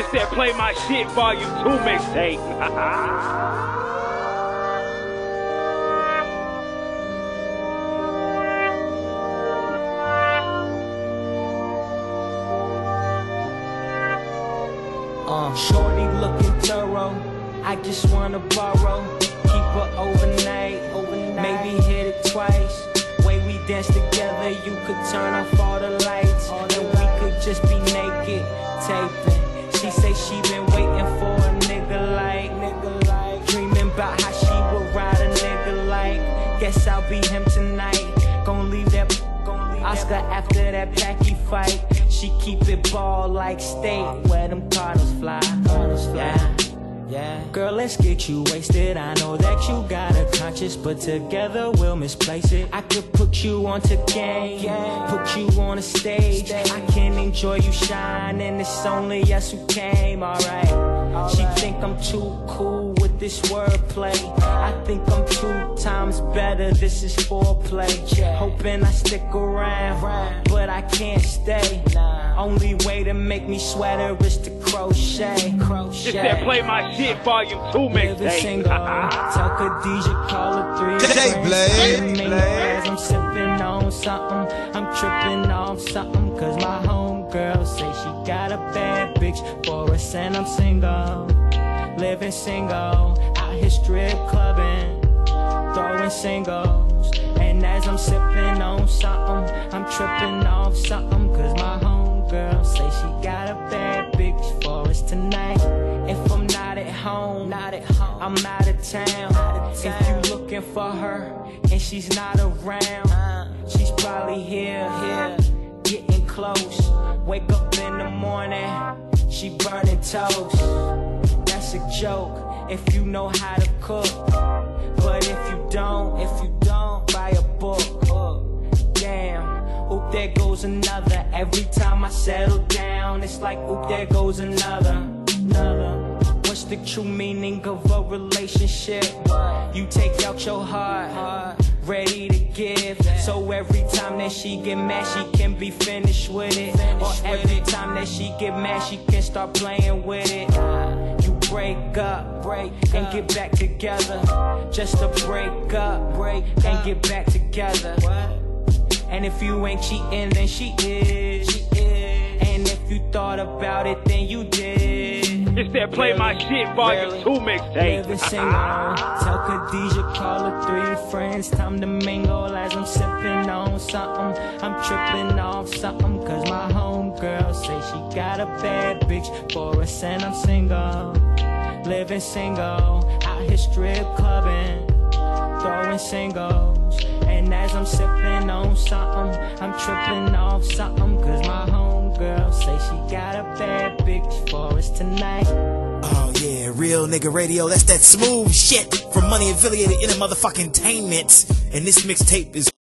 It's that Play My Shit Volume 2 mixtape. Shorty looking thorough, I just wanna borrow. Keep her overnight, maybe hit it twice. Way we dance together, you could turn off all the lights, and we could just be naked, taping. She say she been waiting for a nigga like, dreaming about how she would ride a nigga like. Guess I'll be him tonight, gon' leave that Oscar after that Packy fight. She keep it ball like state where them Cardinals fly. Yeah. Girl, let's get you wasted. I know that you got a conscience, but together we'll misplace it. I could put you onto game, put you on a stage. I can enjoy you shine, and it's only us who came, alright. She think I'm too cool with this wordplay. I think I'm 2 times better, this is foreplay. Hoping I stick around, but I can't stay. Only way to make me sweater is to crochet. It's that Play My Shit Volume 2 mixtape. Tell Khadijah call her 3 friends. I'm sipping on something, I'm tripping off something. Cause my homegirl say she got a bad bitch for us, and I'm single, living single, out here strip clubbing, throwing singles. And as I'm sipping on something, I'm tripping off something. Cause my homegirl say she got a bad bitch for us tonight. If I'm not at home, I'm out of town. If you looking for her and she's not around, she's probably here, getting close. Wake up in the morning, she burning toast. That's a joke if you know how to cook, but if you don't, buy a book. Damn, oop, there goes another. Every time I settle down, it's like, oop, there goes another. What's the true meaning of a relationship? You take out your heart, ready to give. So every time that she get mad, she can be finished with it. Or every time that she get mad, she can start playing with it. You break up, and get back together. Just to break up, and get back together. And if you ain't cheating, then she is. And if you thought about it, then you did. It's that Play My Shit Volume 2 mixtape. Tell Khadijah call her 3 friends. Time to mingle as I'm sipping on something. I'm tripping off something. Cause my homegirl say she got a bad bitch for us, and I'm single, living single, out here strip clubbing, throwing singles. And as I'm sipping on something, I'm tripping off something. Cause my homegirl say she got a bad bitch for us tonight. Oh yeah, Real Nigga Radio, that's that smooth shit from Money Affiliated in a motherfucking tainment. And this mixtape is